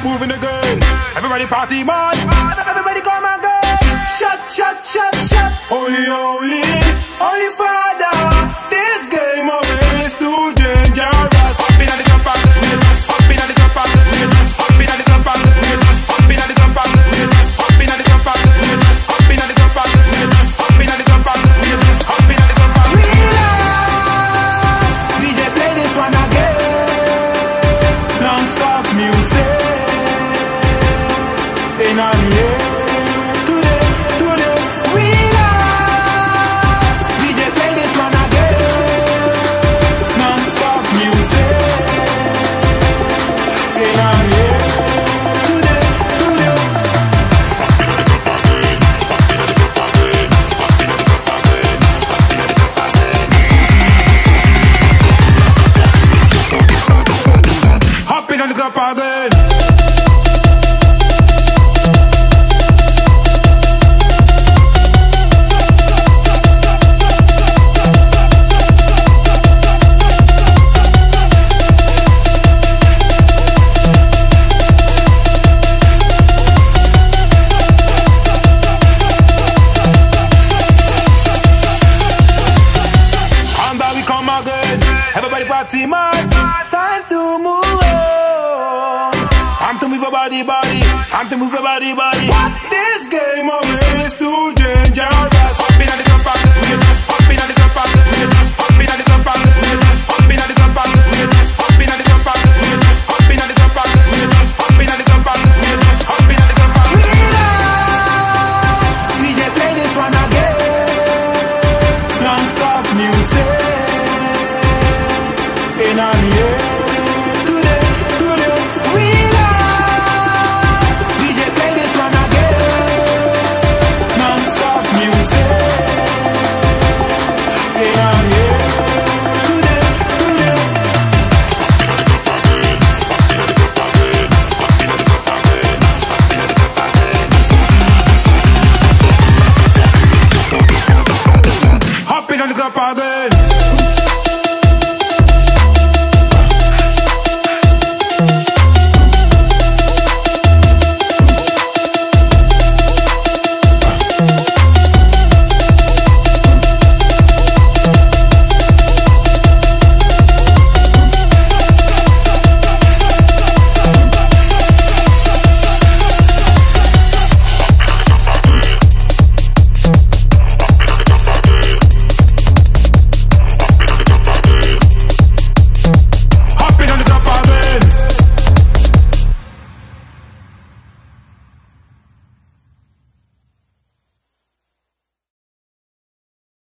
moving again. Everybody party mad, everybody come again. Shut, shut, shut, shut. Holy, holy, holy Father. This game of it is too dangerous. Hopping at the cup again, hopping at the cup again, hopping at the cup again, hopping at the cup again, hopping at the cup again, hopping at the cup again, hopping at the cup again, hopping at the cup again. DJ play this one again. Non-stop music in our ear. Today, today, we love. DJ play this one again. Non-stop music in our ear. Today, today. Hopping on the cup again. Everybody party mad. Time to move on. Time to move your body, body. Time to move your body, body. What this game of it is too dangerous.